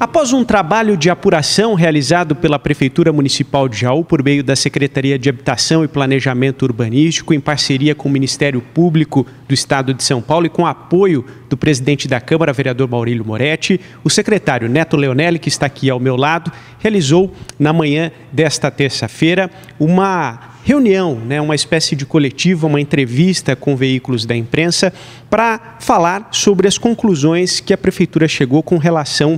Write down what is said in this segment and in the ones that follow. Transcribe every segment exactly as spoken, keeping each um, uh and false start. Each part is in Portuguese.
Após um trabalho de apuração realizado pela Prefeitura Municipal de Jaú por meio da Secretaria de Habitação e Planejamento Urbanístico, em parceria com o Ministério Público do Estado de São Paulo e com apoio do presidente da Câmara, vereador Maurílio Moretti, o secretário Neto Leonelli, que está aqui ao meu lado, realizou na manhã desta terça-feira uma reunião, né, uma espécie de coletiva, uma entrevista com veículos da imprensa para falar sobre as conclusões que a Prefeitura chegou com relação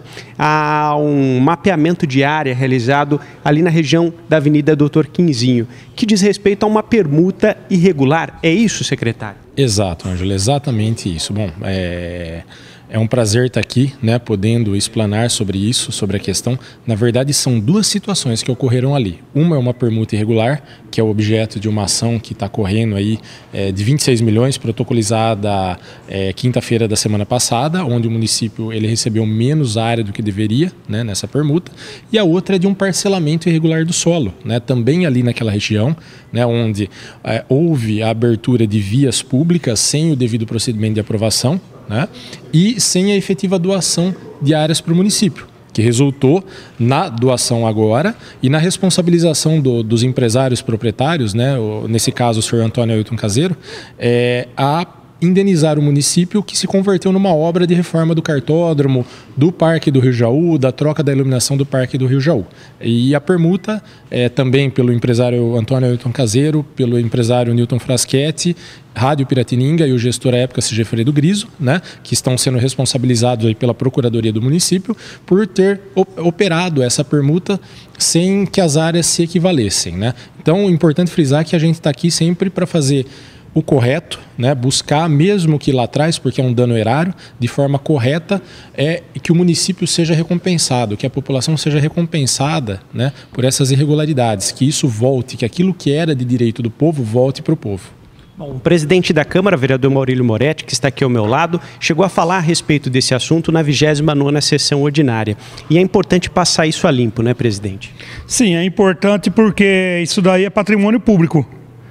a um mapeamento de área realizado ali na região da Avenida Doutor Quinzinho, que diz respeito a uma permuta irregular. É isso, secretário? Exato, Ângelo, exatamente isso. Bom, é... É um prazer estar aqui, né, podendo explanar sobre isso, sobre a questão. Na verdade, são duas situações que ocorreram ali. Uma é uma permuta irregular, que é o objeto de uma ação que está correndo aí é, de vinte e seis milhões, protocolizada é, quinta-feira da semana passada, onde o município ele recebeu menos área do que deveria, né, nessa permuta. E a outra é de um parcelamento irregular do solo, né, também ali naquela região, né, onde é, houve a abertura de vias públicas sem o devido procedimento de aprovação, né, e sem a efetiva doação de áreas para o município, que resultou na doação agora e na responsabilização do, dos empresários proprietários, né, o, nesse caso o senhor Antônio Ailton Caseiro, é, a indenizar o município que se converteu numa obra de reforma do cartódromo, do Parque do Rio Jaú, da troca da iluminação do Parque do Rio Jaú. E a permuta é, também pelo empresário Antônio Ailton Caseiro, pelo empresário Newton Fraschetti, Rádio Piratininga e o gestor à época C G Fredo Griso, né, que estão sendo responsabilizados aí pela Procuradoria do município por ter operado essa permuta sem que as áreas se equivalessem, né? Então, é importante frisar que a gente está aqui sempre para fazer o correto, né, buscar, mesmo que lá atrás, porque é um dano erário, de forma correta, é que o município seja recompensado, que a população seja recompensada, né, por essas irregularidades, que isso volte, que aquilo que era de direito do povo volte para o povo. Bom, o presidente da Câmara, vereador Maurílio Moretti, que está aqui ao meu lado, chegou a falar a respeito desse assunto na vigésima nona sessão ordinária. E é importante passar isso a limpo, né, presidente? Sim, é importante porque isso daí é patrimônio público.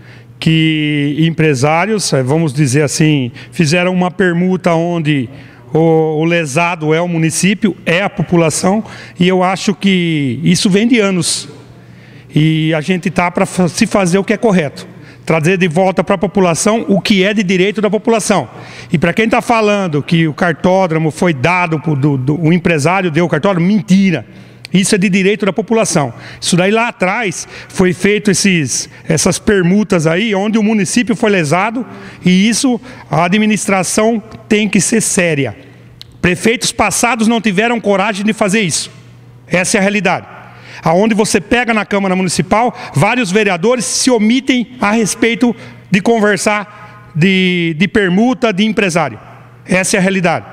Que empresários, vamos dizer assim, fizeram uma permuta onde o, o lesado é o município, é a população, e eu acho que isso vem de anos. E a gente está para se fazer o que é correto. Trazer de volta para a população o que é de direito da população. E para quem está falando que o cartódromo foi dado, do, do, o empresário deu o cartódromo, mentira. Isso é de direito da população. Isso daí lá atrás foi feito esses, essas permutas aí, onde o município foi lesado, e isso a administração tem que ser séria. Prefeitos passados não tiveram coragem de fazer isso. Essa é a realidade. Aonde você pega na Câmara Municipal, vários vereadores se omitem a respeito de conversar de, de permuta de empresário. Essa é a realidade.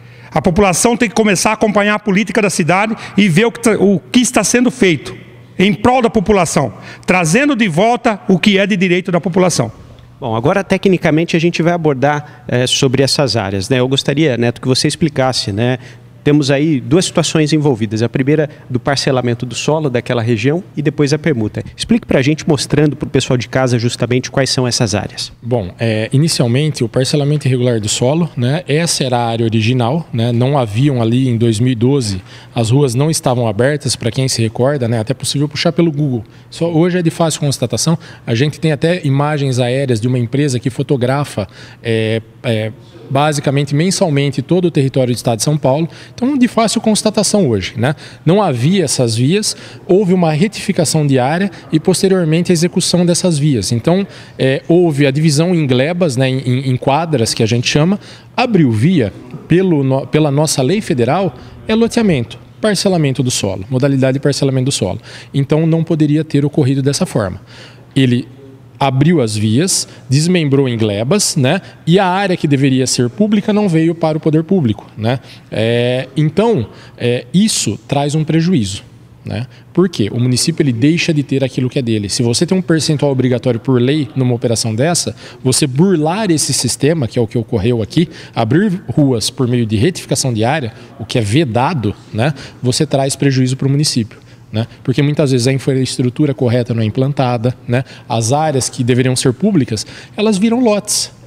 A população tem que começar a acompanhar a política da cidade e ver o que, o que está sendo feito em prol da população, trazendo de volta o que é de direito da população. Bom, agora tecnicamente a gente vai abordar é, sobre essas áreas, né? Eu gostaria, Neto, que você explicasse, né? Temos aí duas situações envolvidas. A primeira do parcelamento do solo daquela região e depois a permuta. Explique para a gente, mostrando para o pessoal de casa justamente quais são essas áreas. Bom, é, inicialmente o parcelamento irregular do solo, né, essa era a área original, né, não haviam ali em dois mil e doze, as ruas não estavam abertas, para quem se recorda, né, até possível puxar pelo Google. Só hoje é de fácil constatação, a gente tem até imagens aéreas de uma empresa que fotografa é, é, basicamente mensalmente todo o território do estado de São Paulo. Então, de fácil constatação hoje, né? Não havia essas vias, houve uma retificação de área e posteriormente a execução dessas vias. Então, é, houve a divisão em glebas, né, em, em quadras, que a gente chama, abriu via pelo, no, pela nossa lei federal, é loteamento, parcelamento do solo, modalidade de parcelamento do solo. Então, não poderia ter ocorrido dessa forma. Ele abriu as vias, desmembrou em glebas, né? E a área que deveria ser pública não veio para o poder público, né? É, então, é, isso traz um prejuízo, né? Por quê? O município ele deixa de ter aquilo que é dele. Se você tem um percentual obrigatório por lei numa operação dessa, você burlar esse sistema, que é o que ocorreu aqui, abrir ruas por meio de retificação de área, o que é vedado, né? Você traz prejuízo para o município. Né? Porque muitas vezes a infraestrutura correta não é implantada, né? As áreas que deveriam ser públicas, elas viram lotes.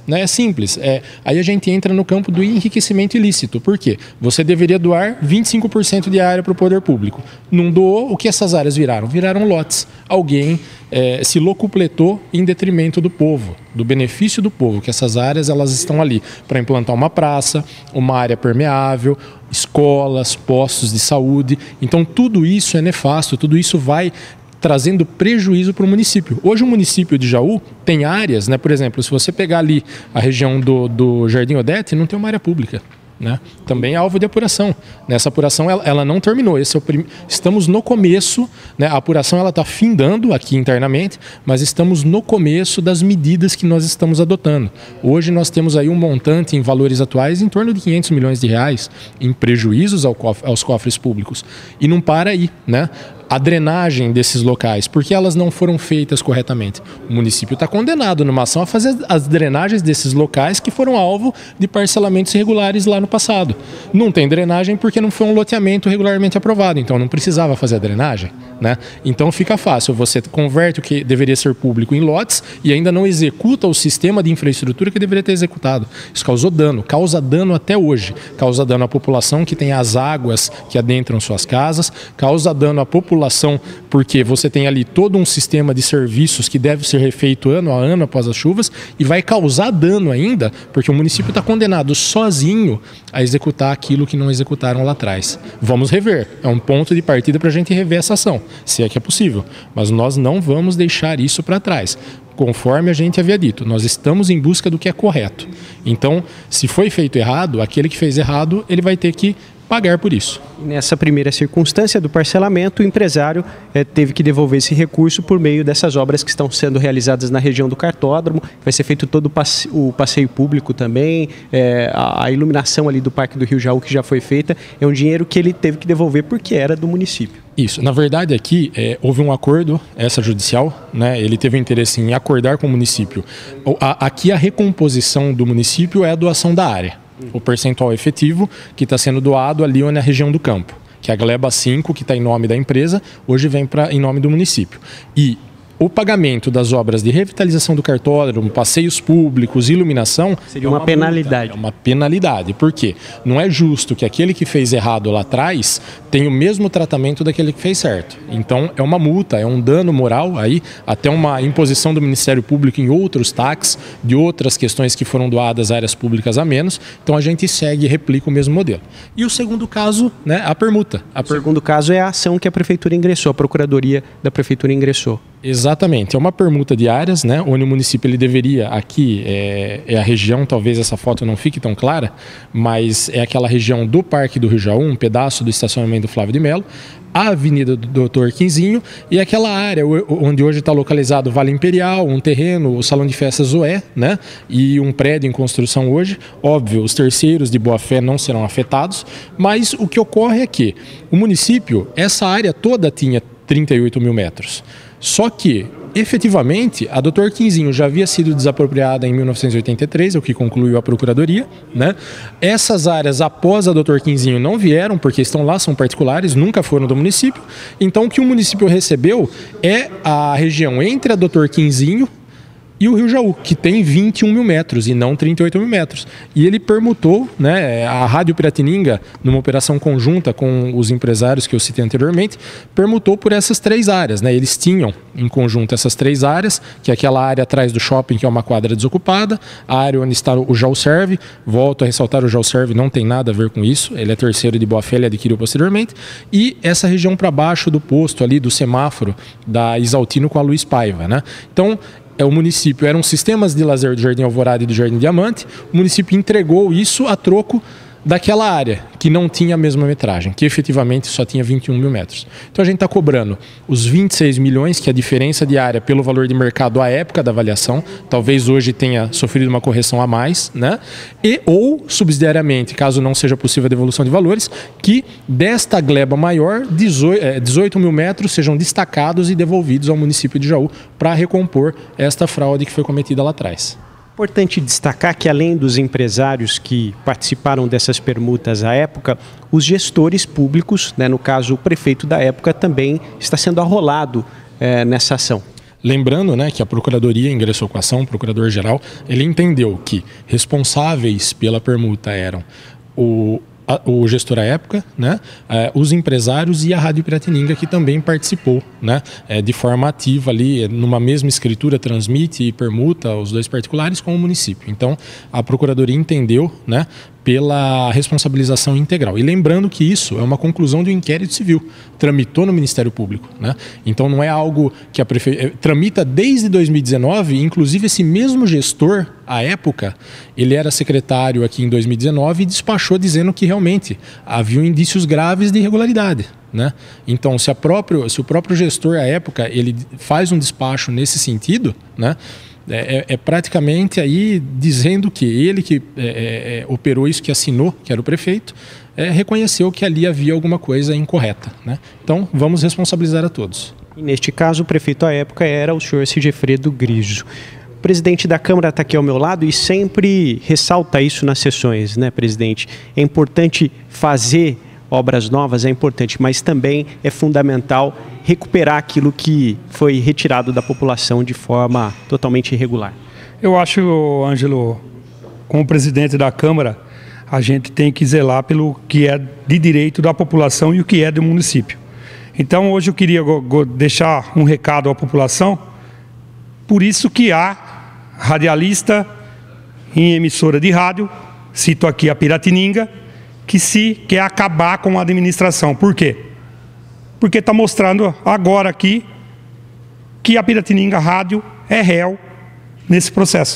Né? É simples. É, aí a gente entra no campo do enriquecimento ilícito. Por quê? Você deveria doar vinte e cinco por cento de área para o poder público. Não doou, o que essas áreas viraram? Viraram lotes. Alguém é, se locupletou em detrimento do povo, do benefício do povo, que essas áreas elas estão ali para implantar uma praça, uma área permeável, escolas, postos de saúde. Então tudo isso é nefasto, tudo isso vai trazendo prejuízo para o município. Hoje o município de Jaú tem áreas, né, por exemplo, se você pegar ali a região do, do Jardim Odete, não tem uma área pública. Né? Também é alvo de apuração. Nessa apuração ela, ela não terminou. Esse é o prim... Estamos no começo, né? A apuração ela está findando aqui internamente, mas estamos no começo das medidas que nós estamos adotando. Hoje nós temos aí um montante em valores atuais em torno de quinhentos milhões de reais em prejuízos ao cof... aos cofres públicos. E não para aí, né? A drenagem desses locais, porque elas não foram feitas corretamente. O município está condenado numa ação a fazer as drenagens desses locais que foram alvo de parcelamentos irregulares lá no passado. Não tem drenagem porque não foi um loteamento regularmente aprovado, então não precisava fazer a drenagem. Né? Então fica fácil, você converte o que deveria ser público em lotes e ainda não executa o sistema de infraestrutura que deveria ter executado. Isso causou dano, causa dano até hoje. Causa dano à população que tem as águas que adentram suas casas, causa dano à população porque você tem ali todo um sistema de serviços que deve ser refeito ano a ano após as chuvas e vai causar dano ainda porque o município está condenado sozinho a executar aquilo que não executaram lá atrás. Vamos rever, é um ponto de partida para a gente rever essa ação, se é que é possível, mas nós não vamos deixar isso para trás. Conforme a gente havia dito, nós estamos em busca do que é correto. Então, se foi feito errado, aquele que fez errado, ele vai ter que pagar por isso. Nessa primeira circunstância do parcelamento, o empresário eh, teve que devolver esse recurso por meio dessas obras que estão sendo realizadas na região do cartódromo. Vai ser feito todo o, passe o passeio público também, eh, a, a iluminação ali do Parque do Rio Jaú que já foi feita. É um dinheiro que ele teve que devolver porque era do município. Isso. Na verdade, aqui é, houve um acordo extrajudicial, né? Ele teve interesse em acordar com o município. A, aqui a recomposição do município é a doação da área. O percentual efetivo que está sendo doado ali na região do campo, que é a Gleba cinco, que está em nome da empresa, hoje vem pra, em nome do município. E o pagamento das obras de revitalização do cartódromo, passeios públicos, iluminação... Seria uma, uma penalidade. Multa, é uma penalidade. Por quê? Não é justo que aquele que fez errado lá atrás tenha o mesmo tratamento daquele que fez certo. Então, é uma multa, é um dano moral, aí até uma imposição do Ministério Público em outros taxas, de outras questões que foram doadas a áreas públicas a menos. Então, a gente segue e replica o mesmo modelo. E o segundo caso, né, a permuta. A o per... segundo caso é a ação que a Prefeitura ingressou, a Procuradoria da Prefeitura ingressou. Exatamente, é uma permuta de áreas, né, onde o município ele deveria, aqui é, é a região, talvez essa foto não fique tão clara, mas é aquela região do Parque do Rio Jaú, um pedaço do estacionamento do Flávio de Mello, a Avenida do doutor Quinzinho e aquela área onde hoje está localizado o Vale Imperial, um terreno, o Salão de Festas Zoé, né, e um prédio em construção hoje. Óbvio, os terceiros de boa-fé não serão afetados, mas o que ocorre é que o município, essa área toda tinha trinta e oito mil metros. Só que, efetivamente, a doutor Quinzinho já havia sido desapropriada em mil novecentos e oitenta e três, o que concluiu a Procuradoria, né? Essas áreas, após a doutor Quinzinho, não vieram, porque estão lá, são particulares, nunca foram do município. Então, o que o município recebeu é a região entre a doutor Quinzinho e o Rio Jaú, que tem vinte e um mil metros e não trinta e oito mil metros. E ele permutou, né, a Rádio Piratininga, numa operação conjunta com os empresários que eu citei anteriormente, permutou por essas três áreas. Né? Eles tinham em conjunto essas três áreas, que é aquela área atrás do shopping, que é uma quadra desocupada, a área onde está o Jaú Serve, volto a ressaltar, o Jaú Serve não tem nada a ver com isso, ele é terceiro de boa-fé, ele adquiriu posteriormente, e essa região para baixo do posto ali, do semáforo da Isaltino com a Luiz Paiva. Né? Então, é, o município, eram sistemas de lazer do Jardim Alvorada e do Jardim Diamante, o município entregou isso a troco daquela área que não tinha a mesma metragem, que efetivamente só tinha vinte e um mil metros. Então a gente está cobrando os vinte e seis milhões, que é a diferença de área pelo valor de mercado à época da avaliação, talvez hoje tenha sofrido uma correção a mais, né? E ou, subsidiariamente, caso não seja possível a devolução de valores, que desta gleba maior, dezoito mil metros sejam destacados e devolvidos ao município de Jaú para recompor esta fraude que foi cometida lá atrás. Importante destacar que, além dos empresários que participaram dessas permutas à época, os gestores públicos, né, no caso o prefeito da época, também está sendo arrolado é, nessa ação. Lembrando, né, que a Procuradoria ingressou com a ação, o Procurador-Geral, ele entendeu que responsáveis pela permuta eram o o gestor à época, né, eh, os empresários e a Rádio Piratininga, que também participou, né, eh, de forma ativa ali, numa mesma escritura, transmite e permuta os dois particulares com o município. Então, a Procuradoria entendeu, né, pela responsabilização integral. E lembrando que isso é uma conclusão do inquérito civil, tramitou no Ministério Público, né? Então não é algo que a prefeitura tramita desde dois mil e dezenove, inclusive esse mesmo gestor, à época, ele era secretário aqui em dois mil e dezenove e despachou dizendo que realmente havia indícios graves de irregularidade, né? Então, se, a próprio, se o próprio gestor, à época, ele faz um despacho nesse sentido, né? É, é praticamente aí dizendo que ele que é, é, operou isso, que assinou, que era o prefeito, é, reconheceu que ali havia alguma coisa incorreta, né? Então, vamos responsabilizar a todos. E neste caso, o prefeito à época era o senhor Sigefredo Griso. O presidente da Câmara está aqui ao meu lado e sempre ressalta isso nas sessões, né, presidente? É importante fazer obras novas, é importante, mas também é fundamental recuperar aquilo que foi retirado da população de forma totalmente irregular. Eu acho, Ângelo, como presidente da Câmara, a gente tem que zelar pelo que é de direito da população e o que é do município. Então, hoje eu queria deixar um recado à população, por isso que há radialista em emissora de rádio, cito aqui a Piratininga, que se quer acabar com a administração. Por quê? Porque está mostrando agora aqui que a Piratininga Rádio é réu nesse processo.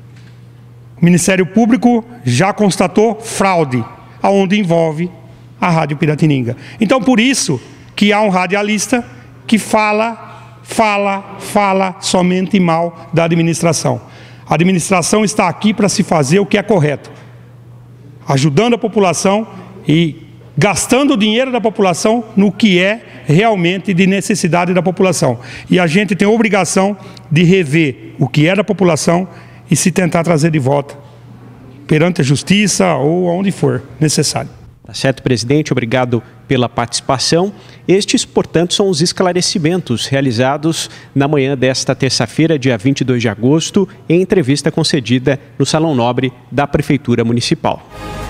O Ministério Público já constatou fraude, aonde envolve a Rádio Piratininga. Então, por isso que há um radialista que fala, fala, fala somente mal da administração. A administração está aqui para se fazer o que é correto, ajudando a população e gastando o dinheiro da população no que é realmente de necessidade da população. E a gente tem a obrigação de rever o que é da população e se tentar trazer de volta perante a justiça ou aonde for necessário. Tá certo, presidente. Obrigado pela participação. Estes, portanto, são os esclarecimentos realizados na manhã desta terça-feira, dia vinte e dois de agosto, em entrevista concedida no Salão Nobre da Prefeitura Municipal.